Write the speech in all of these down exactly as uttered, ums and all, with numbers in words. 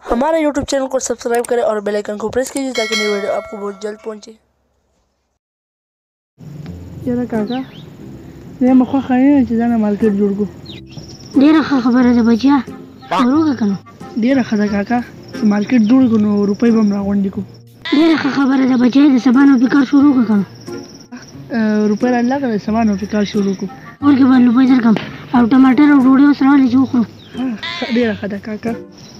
हमारे YouTube channel को सब्सक्राइब करें और बेल आइकन को प्रेस कीजिए ताकि नई वीडियो आपको बहुत जल्द पहुंचे। यार काका मैं मखा खाने چې ځان مارکیټ جوړ کو ډیره خبره ده بچیا وروګه کنه ډیره خدا کاکا مارکیټ جوړ کو نو روپۍ بم راغونډې کو ډیره خبره ده بچیا د سبانو فکر شروع کنه روپۍ الله کړه سبانو فکر شروع کو ورګه بل روپۍ درکم او ټماټر او ډوډۍ سره ولې جوړو ډیره خدا کاکا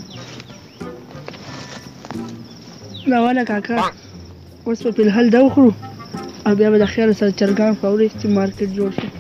دا ولا کاکا اوس په الحال دا وخورو او بیا به د خیر سره چرګان خوري چې مارکیټ جوړ شي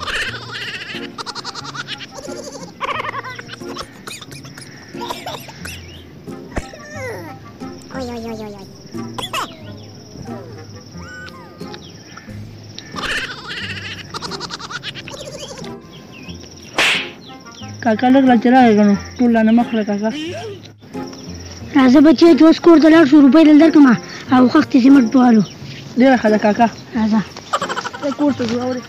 काका लग रहा चला है टूल लाने मख रहा काका राजा बच्चे जो स्कोर दलाल सौ रुपए दल दर कमा او خخت سیمټ بوالو ډیره ښه ده کاکا راځه کور ته ځو اورې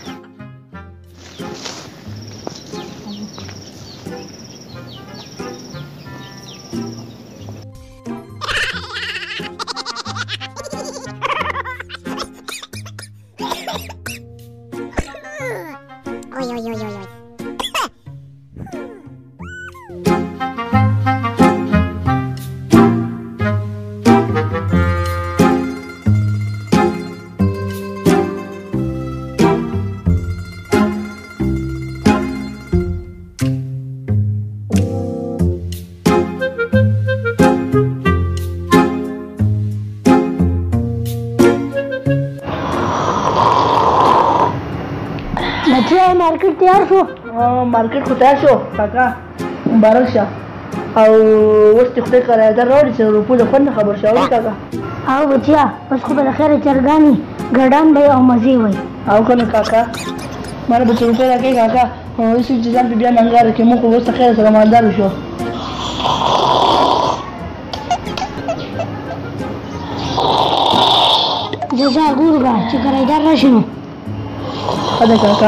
بچیا مارکیټ تیار شو مارکیټ خو تیار شو کاکا مبارک شه او اوس دې خدای کرایدار راوړي چې روپو د خوند خبر شه اورې کاکا او بچیا اوس خو به د خیره چرګانې ګډان به او مزې وي او کنه کاکا ماله به څه روپۍ راکوي کاکا هېڅ چې ځان پې بیا ننګاره کړي موږ خو اوس د خیره سره مالدار شو زه ځه ګورو به چې کرایدار راشي نو ښه ده کاکا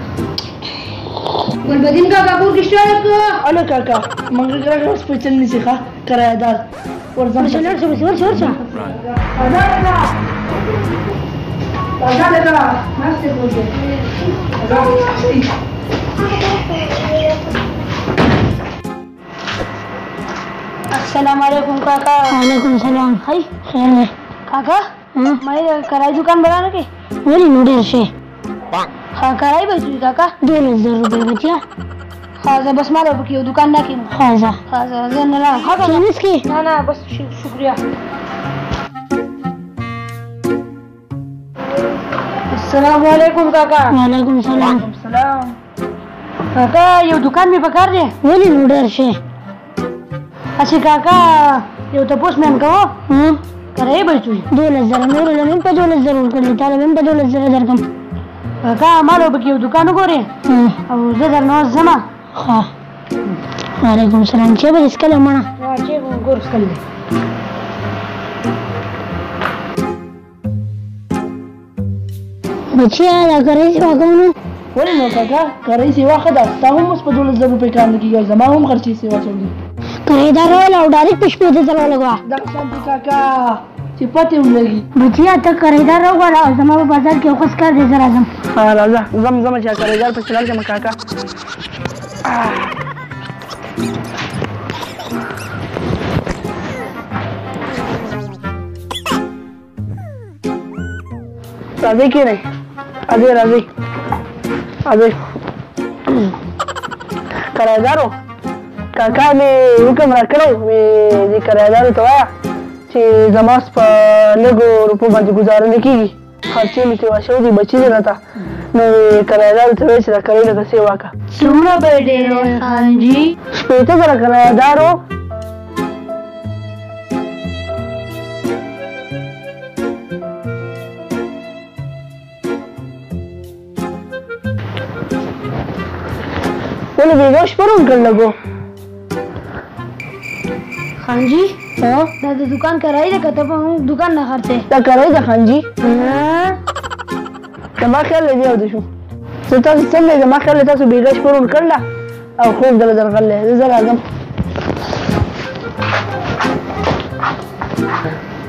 ګلبدین کاکا کور کې شته که الو کاکا منګل راغی اوس پیسې نیسي ښه کرایدار ورځم ورشه لاړ شه ورشه ورشه تازه ده که ناستې کوځې السلام علیکم کاکا وعلیکم السلام هی خیر دی کاکا ما یې کرایي دکان بلانه کې ولې نو ډېر شی ها کرایي به شي کاکا دولس زره روپۍ بچیا ها زه بس ما به پکې یو دوکان نه کړم ها زه ها زه زه نه راغلم ها کاکا کښېنست کې نه نه بس شکریه السلام علیکم کاکا وعلیکم السلام سلام کاکا یو دوکان مې پکار دی ولې نو ډېر شی اچھا کاکا یو تپوس مې هم کوو کرایي به شي دولس زره نورو له مې په دولس زره ورکړلې تا له مې په دولس زره درکړم کاکا ما له پکې یو دوکان وګورې او زه درنه اوس ځمه ښه وعلیکم السلام چې به هېڅکله مړه چې ګور هېڅکله دی بچیا دا کرایي سیوا کوو نو ولې نو کاکا کرایي سیوا ښه ده ستا هم اوس په دولس زره روپۍ کار نه کېږي او زما هم خرچې سیوا چوکي کرایدار راوله او ډایرکټ په شپېته زره ولګوه دغه شان دي کاکا چې پتې ولګي بچیا ته کرایدار راوغواړه او زما په بازار کې یو ښه کار دی زه راځم ها راځه ځم ځم چې کرایدار پسې لاړ شم کاکا راځئ کښېنئ راځئ راځئ راځئ کرایدارو کاکا مې حکم راکړی وې دې کرایدارو ته وایه چې زما اوس په لږو روپو باندې ګزاره نه کېږي خرچې مې سیوا شوي دي بچي دي راته نو کرایدارو ته وایي چې دا کرایي لږه سیوا کړه څومره به یې ډېر خانجي شپېته زره کرایدارو ولې بېګا شپه روڼ کړ لږو خانجي دا د دوکان کرایي ده که ته په موږ دوکان نه خرڅې دا کرایي ده خانجي زما خیال دی یو شو زه تاسو څنګه زما خیال دی تاسو بېګا شپه روڼ کړله او خوب دله درغلی زه راځم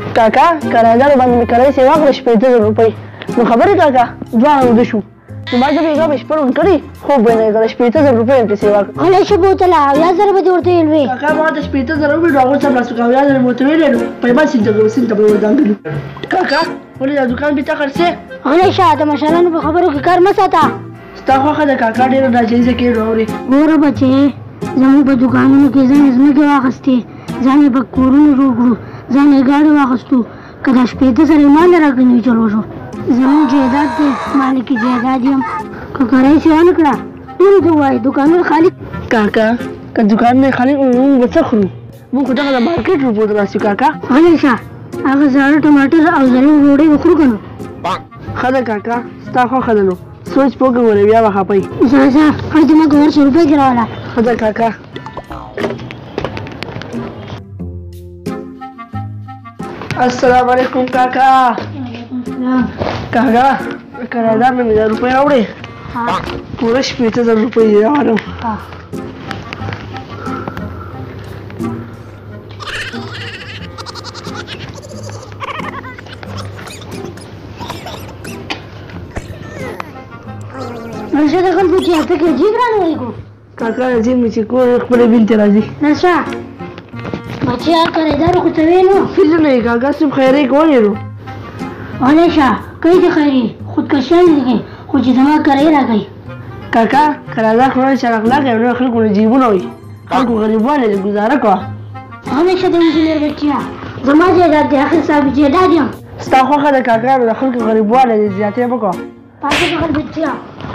کاکا کرایدار باندې مې کرایه سیوا کړه شپېته زره روپۍ نو خبرې کاکا دواړه وده شو نو ما زه بېګا مې شپه روڼ کړي خوب به نه یې کړه شپېته زره روپۍ مې پرې سیوا کړه غلی شه بوتله اویا زره به دې ورته ویل وې کاکا ما ته شپېته زره وکړي نو هغوی څملاست وکړه اویا زره مې ورته ویلې نو پیمانه سیند ته سیند ته به یې ورځانګلي کاکا ولې دا دوکان بېرته خرڅې غلی شه د مشرانو په خبرو کې کار مه ساته ستا خوښه ده کاکا ډېره ناجایزه کېږي اورې ګوره بچې زموږ په دوکانونو کې ځینې ځمکې واخیستې ځان یې په کورونو جوړ کړو ځان یې ګاډي واخیستو که دا شپېته زره یې مال نه راکړي چلو شو زموږ جایداد دی مالکي جایداد یم که کرایه سیوا نه کړه ټولو ته ووایي دوکانونه خالي کاکا که دوکانونه خالي کړو نو موږ به څه خورو موږ خو دغه د مارکېټ روپو ته راسو کاکا غلی شه هغه زاړه ټماټر او زرین ډوډۍ به خورو که نه ښه ده کاکا ستا خوښه ده نو سوچ پوکه ګورې بیا به خفئ ځه ځه هلته ما که ورشه روپۍ کې راوله ښه ده کاکا السلام علیکم کاکا کاکا کرایدار نه مې دا روپۍ راوړې پوره شپېته زره روپۍ یې راوړم نشه د خلکو چې هلته کې جیب رانوړی کو کاکا راځي مې چې کور خپلې بین ته راځي نشه بچیا کرایدارو خو ته ویلو هېڅ نه یې کاکا صرف خیرې کولې نو غلی شه کوي دې خیري خودکشیان دې کوي خو چې زما کرایه راکوي کاکا کرایدار خو نه چالاک او نه خلکو نه جیبونه وي خلکو غریبوالی دې ګزاره کوه همیشه د انجینر بچیا زما جایداد دی اخر صاحب جایداد یم ستا خوښه ده کاکا نو د خلکو غریبوالی دې زیاتې مه کوه پاتې بغل بچیا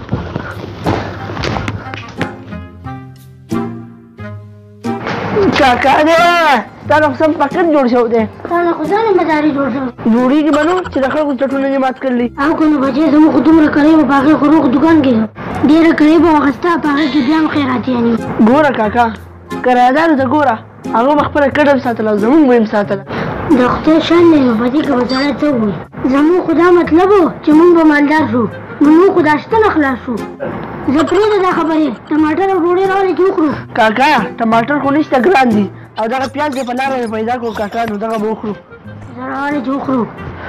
کاکا دی ستا د قسم پاکټ جوړ شوی دی تا نه خو ځان مداري جوړ شوی جوړېږي به نو چې د خلکو چټونه یې مات کړلي او که نو بچی زموږ خو دومره کرۍ وه په هغې خو روغ دوکان کې ډېره کرۍ به واخېسته په هغې کې بیا هم خیراتیانې ګوره کاکا کرایدارو ته ګوره هغه به خپله کډه هم ساتله او زموږ به یې هم ساتله د خدای شان دی نو په دې کې به سړی څه ووایي زموږ خو دا مطلب و چې موږ به مالدار شو نو موږ خو دا شته نه خلاص شو زه پرېږده دا خبرې ټماټر او ډوډۍ راولې چې وخورو کاکا ټماټر خو نشته ګران دي او دغه پیاز دې په لاره مې پیدا کړو کاکا نو دغه به وخورو زه راولې چې وخورو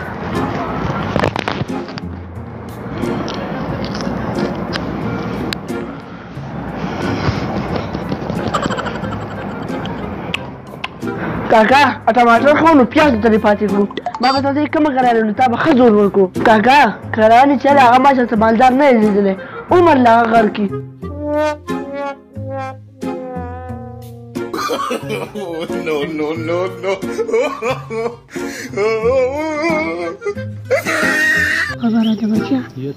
کاکا ټماټر خو نو پیاز ته دې پاتې کړو ما به تا ته کومه کرایه نو تا به ښه زور ورکړو کاکا کرایه نه چلې هغه ما چېرته مالدار نه یې لیدلی عمر له هغه غر کې no, no, no, no. خبره ده بچیا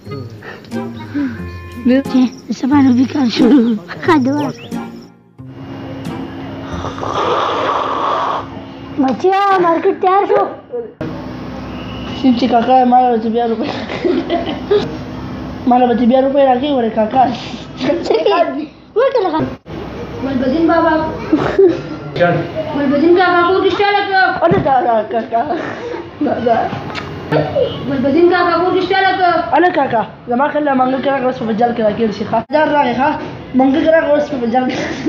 چې د سبا نه بیکار شروع ښه دعا بچیا مارکیټ تیار شو سیم چې کاکا ما له به بیا روپۍ ما له به بیا روپۍ راکوي ورې کاکا ورته لغه ملبدین بابا ملبدین کاکا کو رشتہ لگا अरे दादा काका दादा ملبدین کاکا کو رشتہ لگا अरे काका जमा कर ले मंगल करा कर उसको बजाल करा के शिखा हजार रहा है मंगल करा कर उसको बजाल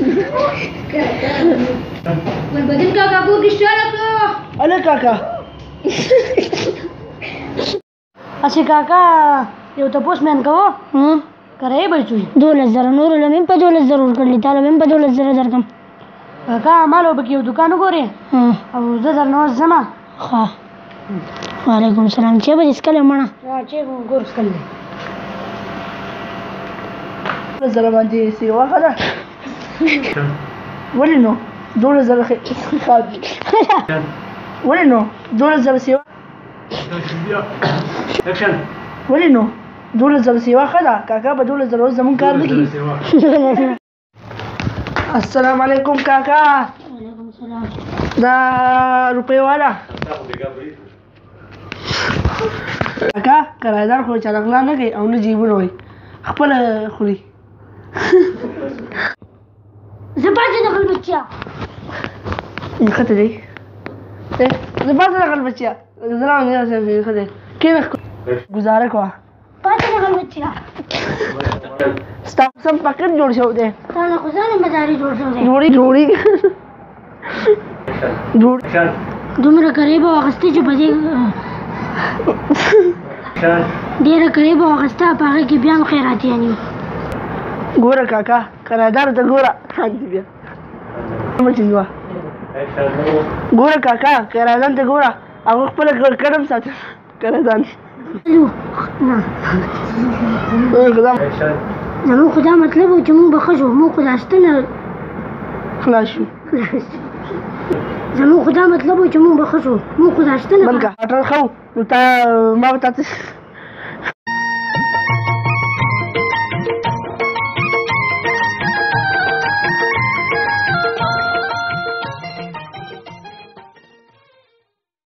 ملبدین کاکا کو رشتہ لگا अरे काका اسی کاکا یو تاسو مې کوو هم کرای به چوي دولس زره نور لمم په دولس زره ورکړل تا لمم په دولس زره درکم کاکا مالو به یو دکان وګوري او زه درنه زما ها وعلیکم السلام چې به اسکله مړه چې ګور اسکله زره باندې سی واخله ولې نو دولس زره خاطي ولې نو دولس زره سی ولې نو دولس زره سیوا ښه ده کاکا به دولس زره زموږ کار نه کوي السلام علیکم کاکا وعلیکم السلام دا روپۍ والا کاکا کرایدار خو چلغلا نه کوي او نه جیبونه وایي خپله خوري زه پاتې دخل بچیا ښه دی زه پاتې دخل بچیا زه راوړم ښه دی کښېنه ګزاره کوه پاتې دخل بچیا ستا قسم پاکټ جوړ شوی دی تا نه خو ځان مداري جوړ شوی دی جوړي جوړي جوړ دومره کرۍ به واخیستې چې په دې ډېره کرۍ به واخیسته په هغې کې بیا هم خیراتیان یو ګوره کاکا کرایدار ته ګوره خاندي بیا مچینګوه ګوره کاکا کرایدان ته ګوره هغه خپله کډم ساته کرایدان نه زموږ خو دا مطلب و چې موږ به ښه شو موږ خو دا ستنه خلاص شو زموږ خو دا مطلب و چې موږ به ښه شو موږ خو دا ستنه بند که هټل ښه و نو تا ما به تاته